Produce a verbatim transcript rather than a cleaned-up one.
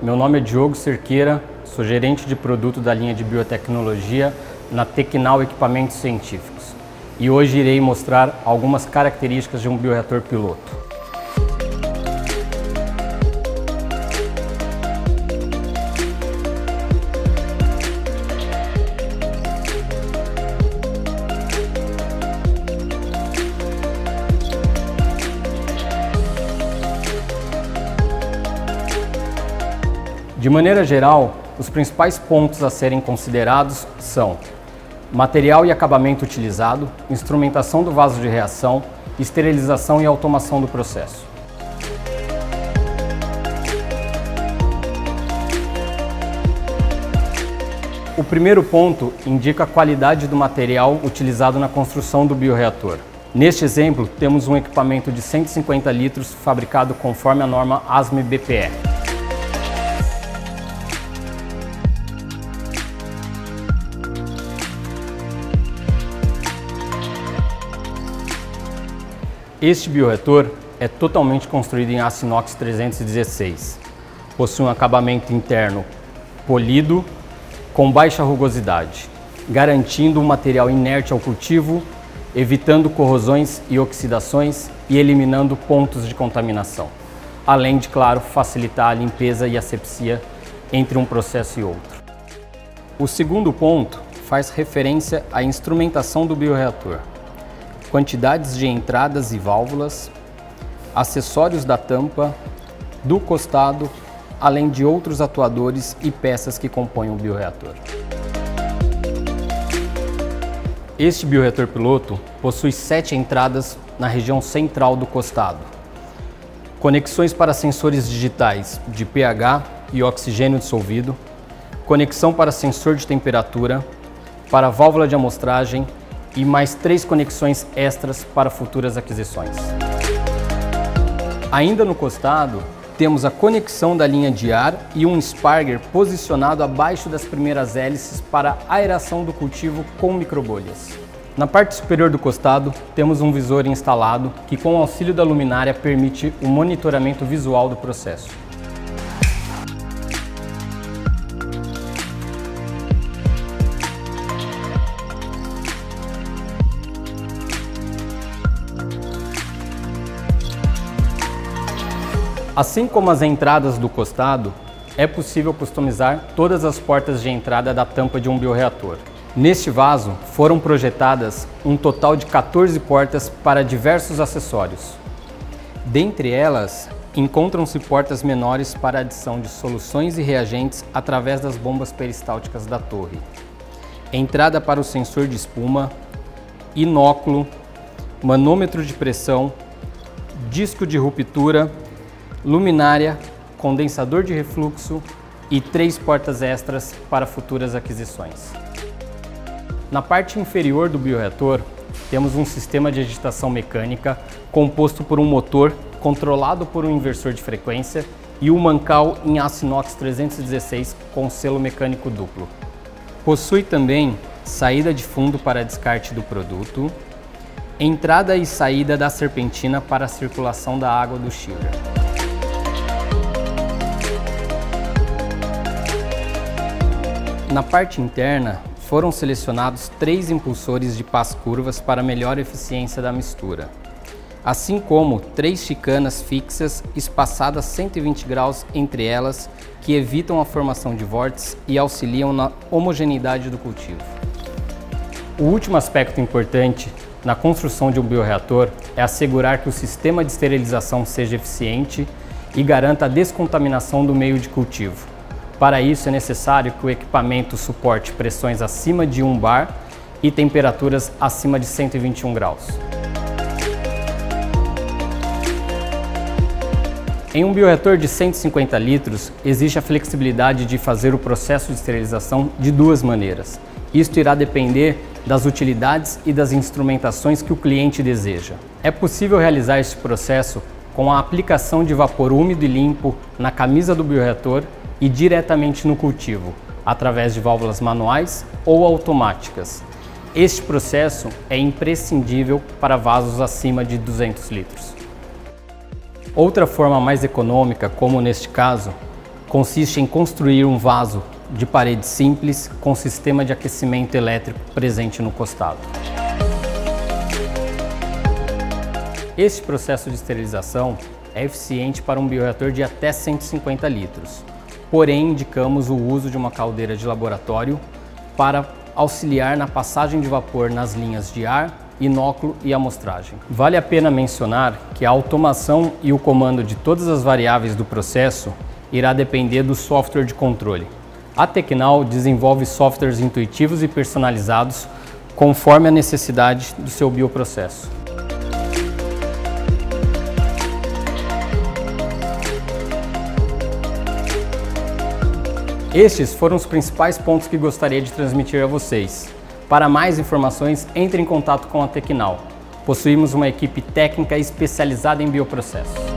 Meu nome é Diogo Cerqueira, sou gerente de produto da linha de biotecnologia na Tecnal Equipamentos Científicos e hoje irei mostrar algumas características de um bioreator piloto. De maneira geral, os principais pontos a serem considerados são material e acabamento utilizado, instrumentação do vaso de reação, esterilização e automação do processo. O primeiro ponto indica a qualidade do material utilizado na construção do bioreator. Neste exemplo, temos um equipamento de cento e cinquenta litros fabricado conforme a norma ASME B P E. Este bioreator é totalmente construído em aço inox trezentos e dezesseis. Possui um acabamento interno polido, com baixa rugosidade, garantindo um material inerte ao cultivo, evitando corrosões e oxidações e eliminando pontos de contaminação, além de, claro, facilitar a limpeza e asepsia entre um processo e outro. O segundo ponto faz referência à instrumentação do bioreator. Quantidades de entradas e válvulas, acessórios da tampa, do costado, além de outros atuadores e peças que compõem o bioreator. Este bioreator piloto possui sete entradas na região central do costado, conexões para sensores digitais de pH e oxigênio dissolvido, conexão para sensor de temperatura, para válvula de amostragem, e mais três conexões extras para futuras aquisições. Ainda no costado, temos a conexão da linha de ar e um sparger posicionado abaixo das primeiras hélices para aeração do cultivo com microbolhas. Na parte superior do costado, temos um visor instalado que, com o auxílio da luminária, permite o monitoramento visual do processo. Assim como as entradas do costado, é possível customizar todas as portas de entrada da tampa de um bioreator. Neste vaso, foram projetadas um total de quatorze portas para diversos acessórios. Dentre elas, encontram-se portas menores para adição de soluções e reagentes através das bombas peristálticas da torre, entrada para o sensor de espuma, inóculo, manômetro de pressão, disco de ruptura, luminária, condensador de refluxo e três portas extras para futuras aquisições. Na parte inferior do bioreator, temos um sistema de agitação mecânica composto por um motor controlado por um inversor de frequência e um mancal em aço inox trezentos e dezesseis com selo mecânico duplo. Possui também saída de fundo para descarte do produto, entrada e saída da serpentina para a circulação da água do chiller. Na parte interna, foram selecionados três impulsores de pás curvas para melhor eficiência da mistura, assim como três chicanas fixas espaçadas cento e vinte graus entre elas, que evitam a formação de vórtices e auxiliam na homogeneidade do cultivo. O último aspecto importante na construção de um bioreator é assegurar que o sistema de esterilização seja eficiente e garanta a descontaminação do meio de cultivo. Para isso, é necessário que o equipamento suporte pressões acima de um bar e temperaturas acima de cento e vinte e um graus. Em um bioreator de cento e cinquenta litros, existe a flexibilidade de fazer o processo de esterilização de duas maneiras. Isto irá depender das utilidades e das instrumentações que o cliente deseja. É possível realizar este processo com a aplicação de vapor úmido e limpo na camisa do bioreator e diretamente no cultivo, através de válvulas manuais ou automáticas. Este processo é imprescindível para vasos acima de duzentos litros. Outra forma mais econômica, como neste caso, consiste em construir um vaso de parede simples com sistema de aquecimento elétrico presente no costado. Este processo de esterilização é eficiente para um bioreator de até cento e cinquenta litros, porém indicamos o uso de uma caldeira de laboratório para auxiliar na passagem de vapor nas linhas de ar, inóculo e amostragem. Vale a pena mencionar que a automação e o comando de todas as variáveis do processo irá depender do software de controle. A Tecnal desenvolve softwares intuitivos e personalizados conforme a necessidade do seu bioprocesso. Estes foram os principais pontos que gostaria de transmitir a vocês. Para mais informações, entre em contato com a Tecnal. Possuímos uma equipe técnica especializada em bioprocessos.